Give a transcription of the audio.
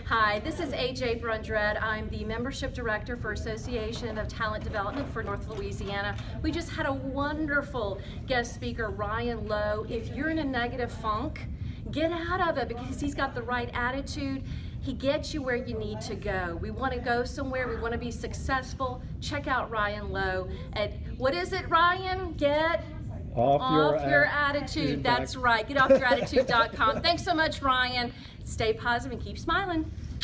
Hi, this is AJ Brundred. I'm the Membership Director for Association of Talent Development for North Louisiana. We just had a wonderful guest speaker, Ryan Lowe. If you're in a negative funk, get out of it because he's got the right attitude. He gets you where you need to go. We want to go somewhere. We want to be successful. Check out Ryan Lowe at, what is it, Ryan? Get off your attitude. That's right. Get off your attitude.com. Thanks so much, Ryan. Stay positive and keep smiling.